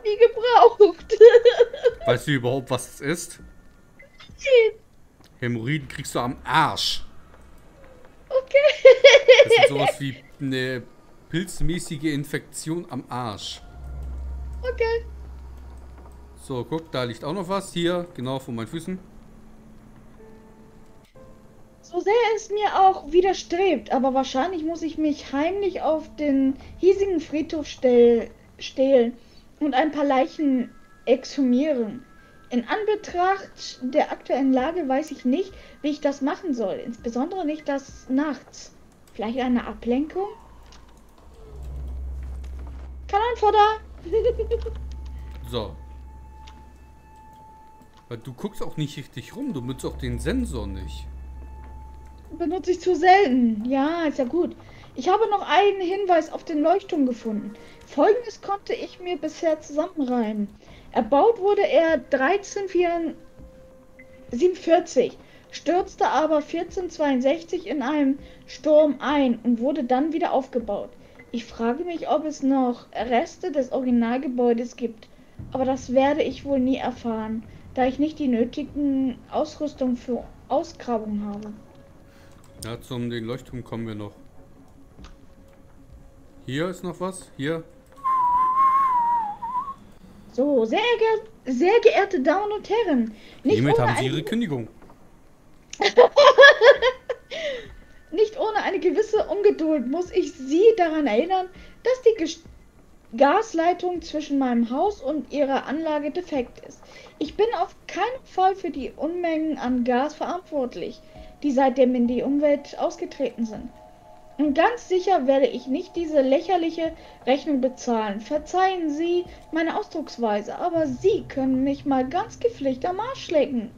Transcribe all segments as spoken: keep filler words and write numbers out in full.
nie gebraucht. Weißt du überhaupt, was es ist? Hämorrhoiden kriegst du am Arsch. Okay. Das ist sowas wie eine pilzmäßige Infektion am Arsch. Okay. So, guck, da liegt auch noch was. Hier, genau vor meinen Füßen. So sehr es mir auch widerstrebt, aber wahrscheinlich muss ich mich heimlich auf den hiesigen Friedhof stell stehlen und ein paar Leichen exhumieren. In Anbetracht der aktuellen Lage weiß ich nicht, wie ich das machen soll, insbesondere nicht das nachts. Vielleicht eine Ablenkung? Kanonenfutter! So. Weil du guckst auch nicht richtig rum, du nutzt auch den Sensor nicht. Benutze ich zu selten. Ja, ist ja gut. Ich habe noch einen Hinweis auf den Leuchtturm gefunden. Folgendes konnte ich mir bisher zusammenreimen. Erbaut wurde er dreizehnhundertsiebenundvierzig, stürzte aber vierzehnhundertzweiundsechzig in einem Sturm ein und wurde dann wieder aufgebaut. Ich frage mich, ob es noch Reste des Originalgebäudes gibt. Aber das werde ich wohl nie erfahren, da ich nicht die nötigen Ausrüstung für Ausgrabung habe. Ja, zum den Leuchtturm kommen wir noch. Hier ist noch was. Hier. So, sehr, ge sehr geehrte Damen und Herren, nicht Hiermit ohne, haben Sie eine, Ihre Kündigung. nicht ohne eine gewisse Ungeduld muss ich Sie daran erinnern, dass die Ges Gasleitung zwischen meinem Haus und Ihrer Anlage defekt ist. Ich bin auf keinen Fall für die Unmengen an Gas verantwortlich, die seitdem in die Umwelt ausgetreten sind. Und ganz sicher werde ich nicht diese lächerliche Rechnung bezahlen. Verzeihen Sie meine Ausdrucksweise, aber Sie können mich mal ganz gepflegt am Arsch lecken.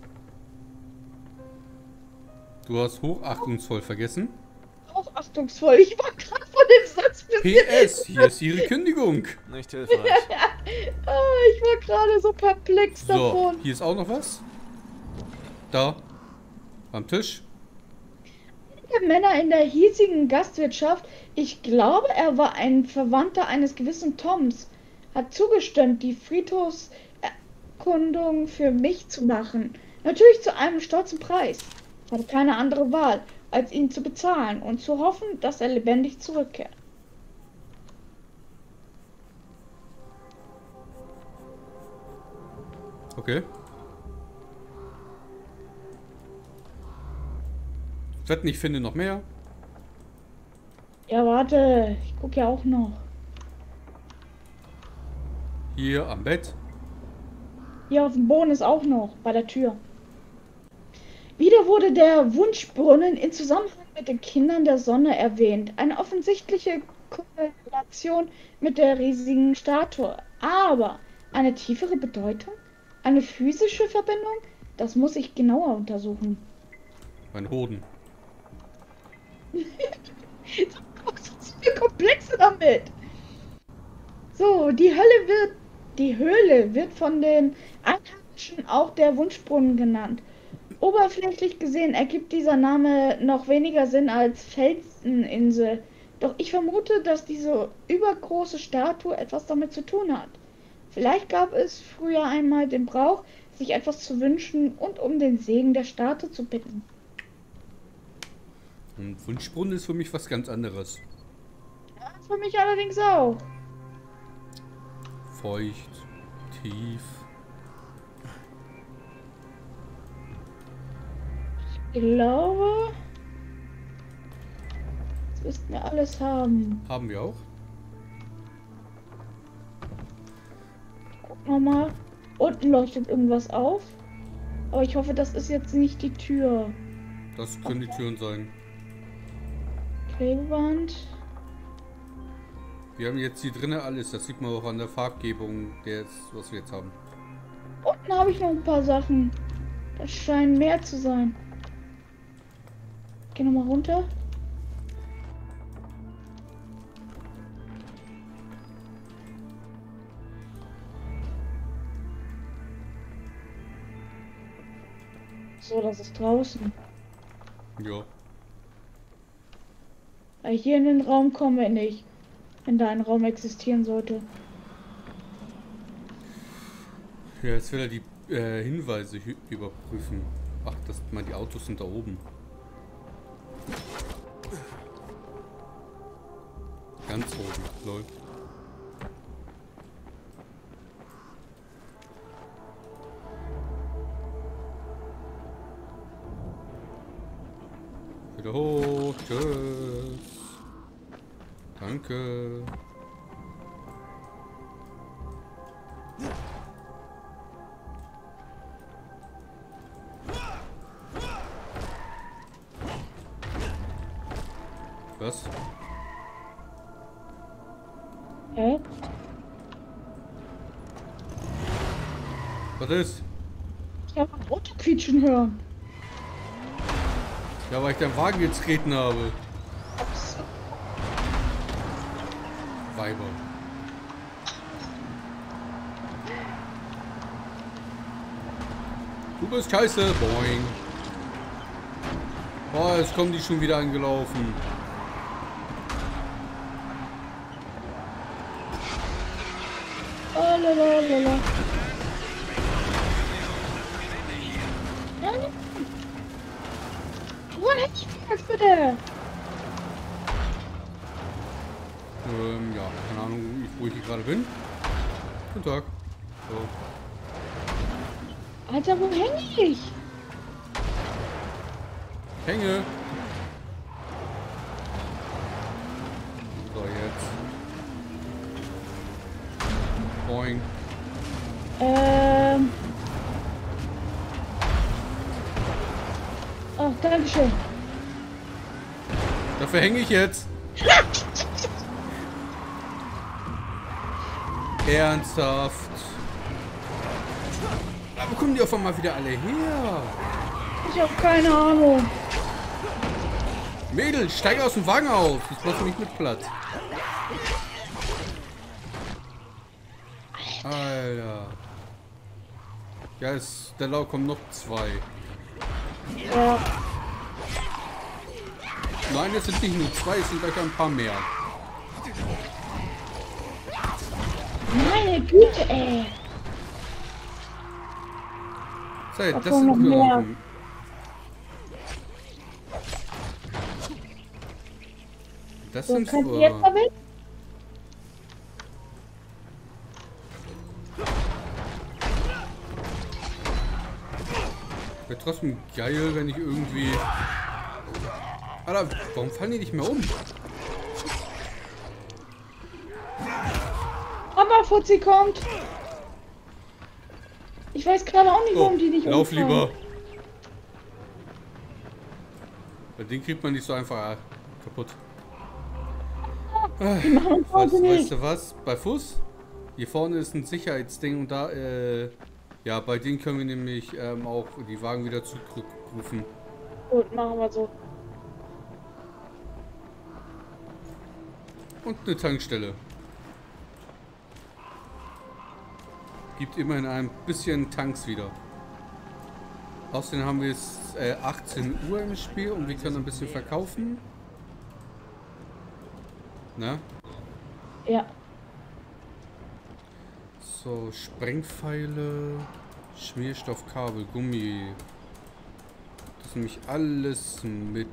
Du hast hochachtungsvoll vergessen. Auch achtungsvoll. Ich war gerade von dem Satz bis P S, hier ist Ihre Kündigung. Nicht hilfreich. Ah, ich war gerade so perplex So, davon. hier ist auch noch was. Da. Am Tisch. Der Männer in der hiesigen Gastwirtschaft, ich glaube, er war ein Verwandter eines gewissen Toms, hat zugestimmt, die Friedhofserkundung für mich zu machen. Natürlich zu einem stolzen Preis. Ich hatte keine andere Wahl, als ihn zu bezahlen und zu hoffen, dass er lebendig zurückkehrt. Okay. Wetten, ich finde noch mehr. Ja, warte, ich gucke ja auch noch. Hier am Bett. Hier auf dem Boden ist auch noch, bei der Tür. Wieder wurde der Wunschbrunnen in Zusammenhang mit den Kindern der Sonne erwähnt. Eine offensichtliche Korrelation mit der riesigen Statue. Aber eine tiefere Bedeutung? Eine physische Verbindung? Das muss ich genauer untersuchen. Mein Hoden. Was ist viel komplexer damit? So, die Hölle wird, die Höhle wird von den Einheimischen auch der Wunschbrunnen genannt. Oberflächlich gesehen ergibt dieser Name noch weniger Sinn als Felseninsel. Doch ich vermute, dass diese übergroße Statue etwas damit zu tun hat. Vielleicht gab es früher einmal den Brauch, sich etwas zu wünschen und um den Segen der Statue zu bitten. Ein Wunschbrunnen ist für mich was ganz anderes. Ja, für mich allerdings auch. Feucht, tief. Ich glaube, das müssten wir alles haben. Haben wir auch. Guck nochmal. Unten leuchtet irgendwas auf. Aber ich hoffe, das ist jetzt nicht die Tür. Das können die Türen sein. Klebeband. Wir haben jetzt hier drinnen alles. Das sieht man auch an der Farbgebung, des, was wir jetzt haben. Unten habe ich noch ein paar Sachen. Das scheinen mehr zu sein. Geh nochmal runter. So, das ist draußen. Ja. Weil hier in den Raum kommen wir nicht. Wenn da ein Raum existieren sollte. Ja, jetzt will er die äh, Hinweise überprüfen. Ach, das, mal die Autos sind da oben. Ganz oben, lol. Wieder hoch, tschüss. Danke. Was? Hä? Was ist? Ich habe ein Auto quietschen hören. Ja, weil ich den Wagen getreten habe. Ups. Weiber. Du bist scheiße. Boing. Oh, jetzt kommen die schon wieder angelaufen. Oh, lalalala. Nein. Wohin hätte ich jetzt bitte? Ähm, ja, keine Ahnung, wo ich hier gerade bin. Guten Tag. So. Alter, wo hänge ich? Hänge. So, jetzt. Boing. Ähm. Ach, dankeschön. Dafür hänge ich jetzt. Ernsthaft. Aber wo kommen die auf einmal wieder alle her? Ich habe keine Ahnung. Mädel, steig aus dem Wagen aus. Das macht mich mit platt. Alter. Ja, es, da lau- kommen noch zwei. Ja. Nein, es sind nicht nur zwei, es sind gleich ein paar mehr. Meine Güte, ey. So, Da das kommen noch sind mehr. Knochen. Das So, sind kannst du äh, jetzt da weg? wäre trotzdem geil, wenn ich irgendwie... Alter, warum fallen die nicht mehr um? Aber Fuzzi kommt. Ich weiß gerade auch nicht, warum Oh, die nicht lauf umfallen. lieber. Bei den kriegt man nicht so einfach kaputt. Die machen uns Weißt, heute weißt nicht. du was? Bei Fuß? Hier vorne ist ein Sicherheitsding und da, äh, ja, bei denen können wir nämlich ähm, auch die Wagen wieder zurückrufen. Gut, machen wir so. Und eine Tankstelle. Gibt immerhin ein bisschen Tanks wieder. Außerdem haben wir jetzt äh, achtzehn Uhr im Spiel und wir können ein bisschen verkaufen. Ne? Ja. So, Sprengpfeile, Schmierstoffkabel, Gummi. Das nehme ich alles mit.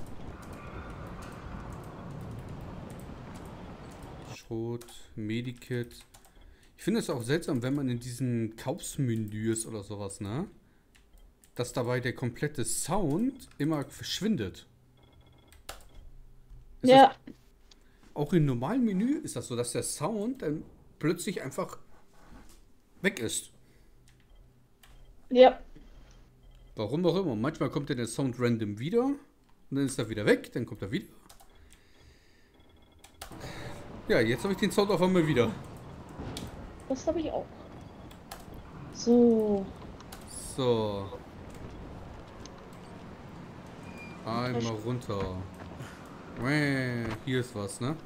Schrot, Medikit. Ich finde es auch seltsam, wenn man in diesen Kaufsmenüs oder sowas, ne? Dass dabei der komplette Sound immer verschwindet. Ist Ja. das, auch im normalen Menü ist das so, dass der Sound dann plötzlich einfach weg ist. Ja. Warum auch immer. Manchmal kommt dann der Sound random wieder und dann ist er wieder weg, dann kommt er wieder. Ja, jetzt habe ich den Sound auf einmal wieder. Das habe ich auch. So. So. Einmal runter. Mäh, hier ist was, ne?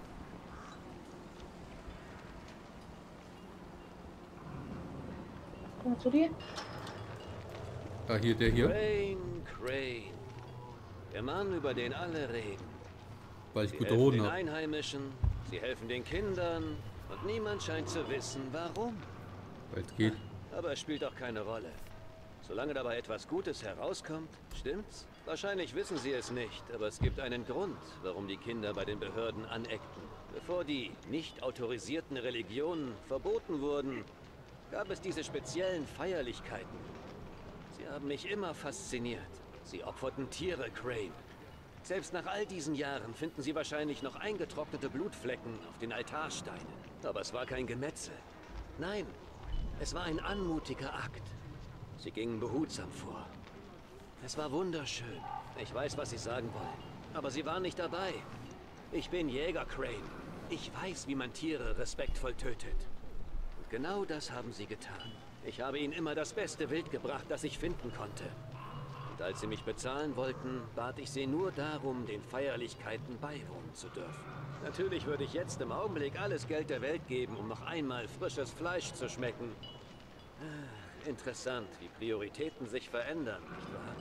Komm mal zu dir. Ah, hier, der hier. Crane, Crane. Der Mann, über den alle reden. Weil ich Sie gute helfen Hoden den habe. Einheimischen, sie helfen den Kindern und niemand scheint zu wissen, warum. Weil es geht. Aber es spielt auch keine Rolle. Solange dabei etwas Gutes herauskommt, stimmt's? Wahrscheinlich wissen Sie es nicht, aber es gibt einen Grund, warum die Kinder bei den Behörden aneckten. Bevor die nicht autorisierten Religionen verboten wurden, gab es diese speziellen Feierlichkeiten. Sie haben mich immer fasziniert. Sie opferten Tiere, Crane. Selbst nach all diesen Jahren finden Sie wahrscheinlich noch eingetrocknete Blutflecken auf den Altarsteinen. Aber es war kein Gemetzel. Nein, es war ein anmutiger Akt. Sie gingen behutsam vor. Es war wunderschön. Ich weiß, was Sie sagen wollen. Aber Sie waren nicht dabei. Ich bin Jäger, Crane. Ich weiß, wie man Tiere respektvoll tötet. Und genau das haben Sie getan. Ich habe Ihnen immer das beste Wild gebracht, das ich finden konnte. Und als Sie mich bezahlen wollten, bat ich Sie nur darum, den Feierlichkeiten beiwohnen zu dürfen. Natürlich würde ich jetzt im Augenblick alles Geld der Welt geben, um noch einmal frisches Fleisch zu schmecken. Interessant, wie Prioritäten sich verändern, nicht wahr?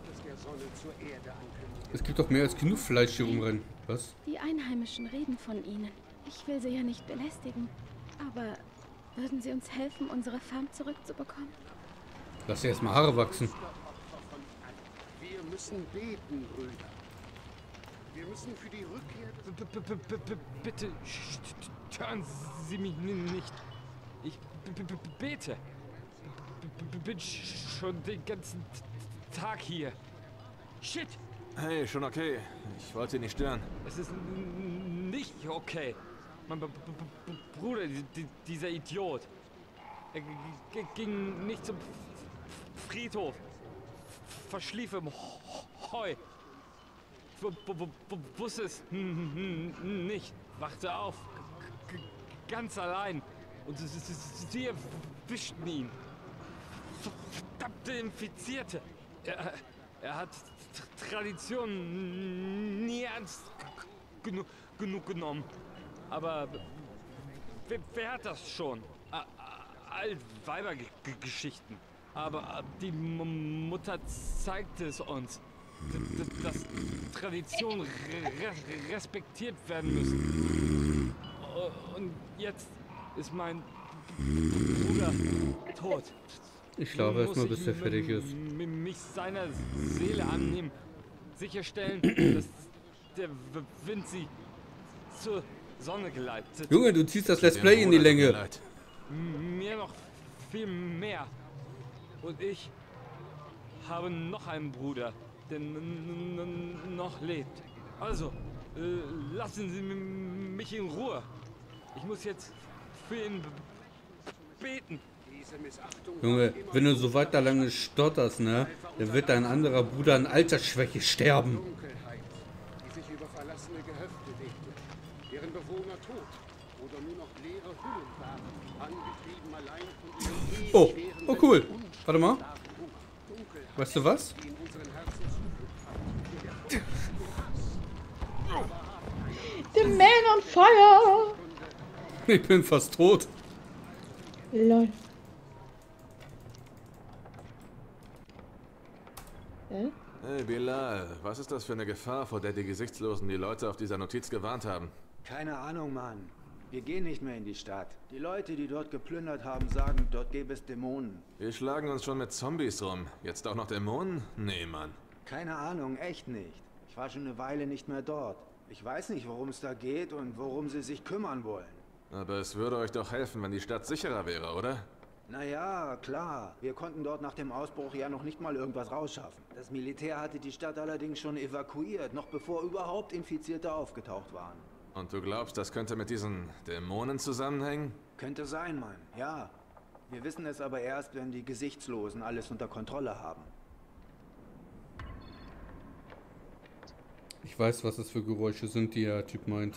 Es gibt doch mehr als genug Fleisch hier rumrennen. Was? Die Einheimischen reden von ihnen. Ich will sie ja nicht belästigen. Aber würden sie uns helfen, unsere Farm zurückzubekommen? Lass dir erstmal Haare wachsen. Wir müssen beten, Brüder. Wir müssen für die Rückkehr... Bitte stören Sie mich nicht. Ich bete. Bin schon den ganzen Tag hier. Shit! Hey, schon okay. Ich wollte Sie nicht stören. Es ist nicht okay. Mein B B B Bruder, dieser Idiot. Er ging nicht zum Friedhof. Verschlief im Heu. Wusste es nicht. Wachte auf. Ganz allein. Und sie erwischten ihn. Verdammte Infizierte. Er, er hat Tradition nie ernst genug, genug genommen. Aber wer, wer hat das schon? Altweibergeschichten. Aber die M Mutter zeigte es uns, dass Traditionen re respektiert werden müssen. Und jetzt ist mein Bruder tot. Ich schlafe erstmal, bis er fertig ist. Mich seiner Seele annehmen. Sicherstellen, dass der Wind sie zur Sonne geleitet. Junge, du ziehst das Let's Play in die Länge. Mir noch viel mehr. Und ich habe noch einen Bruder, der noch lebt. Also, äh, lassen Sie mich in Ruhe. Ich muss jetzt für ihn beten. Junge, wenn du so weiter lange stotterst, ne, dann wird dein anderer Bruder an Altersschwäche sterben. Die sich über verlassene Gehöfte legte, deren Bewohner tot oder nur noch leere Hüllen waren, angetrieben allein von ihrem Oh, oh cool. Warte mal. Weißt du was? The Man on Fire! Ich bin fast tot. Lol. Hä? Hey Bilal, was ist das für eine Gefahr, vor der die Gesichtslosen die Leute auf dieser Notiz gewarnt haben? Keine Ahnung, Mann. Wir gehen nicht mehr in die Stadt. Die Leute, die dort geplündert haben, sagen, dort gäbe es Dämonen. Wir schlagen uns schon mit Zombies rum. Jetzt auch noch Dämonen? Nee, Mann. Keine Ahnung, echt nicht. Ich war schon eine Weile nicht mehr dort. Ich weiß nicht, worum es da geht und worum sie sich kümmern wollen. Aber es würde euch doch helfen, wenn die Stadt sicherer wäre, oder? Naja, klar. Wir konnten dort nach dem Ausbruch ja noch nicht mal irgendwas rausschaffen. Das Militär hatte die Stadt allerdings schon evakuiert, noch bevor überhaupt Infizierte aufgetaucht waren. Und du glaubst, das könnte mit diesen Dämonen zusammenhängen? Könnte sein, Mann. Ja. Wir wissen es aber erst, wenn die Gesichtslosen alles unter Kontrolle haben. Ich weiß, was das für Geräusche sind, die der Typ meint.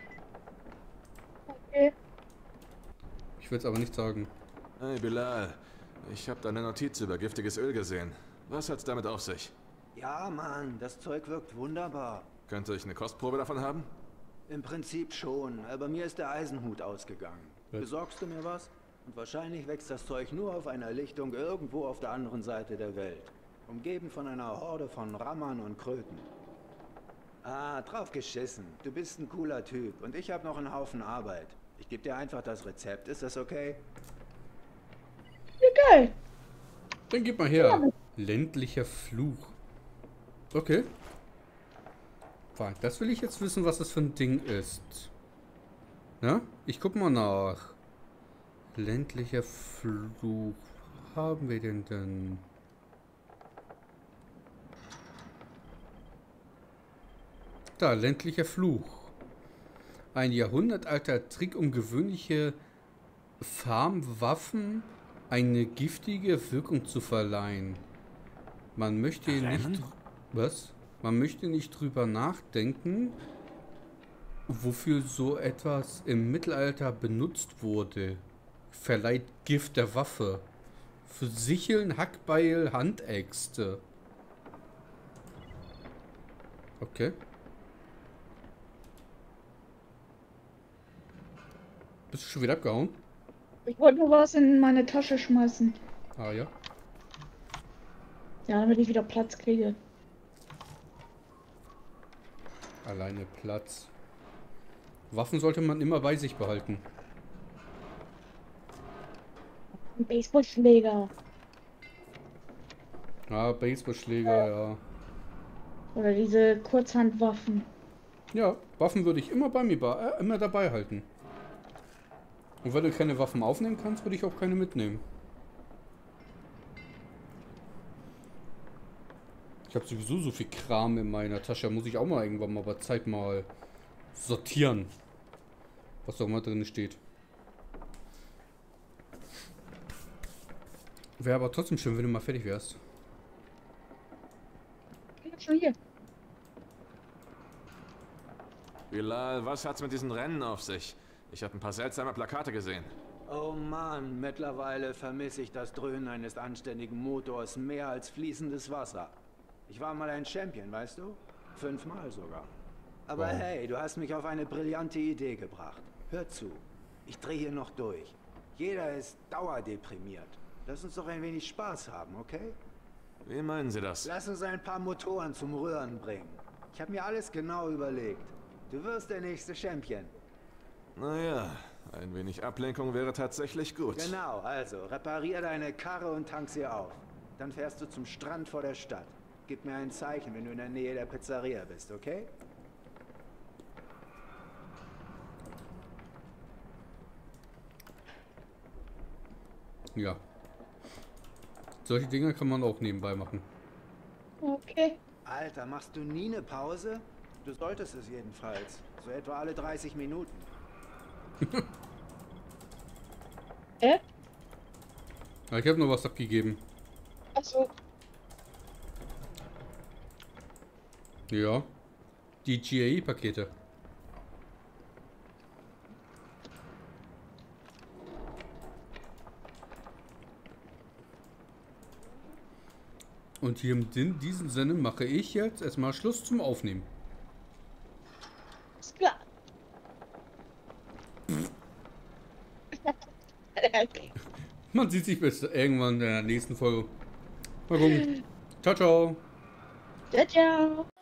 Okay. Ich will es aber nicht sagen. Hey Bilal, ich habe deine Notiz über giftiges Öl gesehen. Was hat's damit auf sich? Ja, Mann, das Zeug wirkt wunderbar. Könnte ich eine Kostprobe davon haben? Im Prinzip schon, aber mir ist der Eisenhut ausgegangen. Was? Besorgst du mir was? Und wahrscheinlich wächst das Zeug nur auf einer Lichtung irgendwo auf der anderen Seite der Welt. Umgeben von einer Horde von Rammern und Kröten. Ah, drauf geschissen. Du bist ein cooler Typ und ich habe noch einen Haufen Arbeit. Ich gebe dir einfach das Rezept, ist das okay? Wir geil. Dann gib mal her. Ländlicher Fluch. Okay. Warte, das will ich jetzt wissen, was das für ein Ding ist. Ja? Ich guck mal nach. Ländlicher Fluch. Was haben wir denn denn? Da, ländlicher Fluch. Ein jahrhundertalter Trick, um gewöhnliche Farmwaffen eine giftige Wirkung zu verleihen. Man möchte nicht... Was? Man möchte nicht drüber nachdenken, wofür so etwas im Mittelalter benutzt wurde. Verleiht Gift der Waffe. Für Sicheln, Hackbeil, Handäxte. Okay. Bist du schon wieder abgehauen? Ich wollte nur was in meine Tasche schmeißen. Ah ja. Ja, damit ich wieder Platz kriege. Alleine Platz. Waffen sollte man immer bei sich behalten. Ein Baseballschläger. Ah, Baseballschläger, ja. Oder diese Kurzhandwaffen. Ja, Waffen würde ich immer bei mir äh, immer dabei halten. Und wenn du keine Waffen aufnehmen kannst, würde ich auch keine mitnehmen. Ich habe sowieso so viel Kram in meiner Tasche. Muss ich auch mal irgendwann mal bei Zeit mal sortieren. Was auch mal drin steht. Wäre aber trotzdem schön, wenn du mal fertig wärst. Ich bin schon hier. Bilal, was hat's mit diesen Rennen auf sich? Ich habe ein paar seltsame Plakate gesehen. Oh Mann, mittlerweile vermisse ich das Dröhnen eines anständigen Motors mehr als fließendes Wasser. Ich war mal ein Champion, weißt du? Fünfmal sogar. Aber Wow. hey, du hast mich auf eine brillante Idee gebracht. Hör zu, ich drehe hier noch durch. Jeder ist dauerdeprimiert. Lass uns doch ein wenig Spaß haben, okay? Wie meinen Sie das? Lass uns ein paar Motoren zum Rühren bringen. Ich habe mir alles genau überlegt. Du wirst der nächste Champion. Naja, ein wenig Ablenkung wäre tatsächlich gut. Genau, also reparier deine Karre und tank sie auf. Dann fährst du zum Strand vor der Stadt. Gib mir ein Zeichen, wenn du in der Nähe der Pizzeria bist, okay? Ja. Solche Dinge kann man auch nebenbei machen. Okay. Alter, machst du nie eine Pause? Du solltest es jedenfalls. So etwa alle dreißig Minuten. Äh? Ja, ich habe noch was abgegeben. Achso. Ja. Die G A E-Pakete. Und hier in diesem Sinne mache ich jetzt erstmal Schluss zum Aufnehmen. Ist klar. Man sieht sich bis irgendwann in der nächsten Folge. Mal gucken. Ciao, ciao. Ciao, ciao.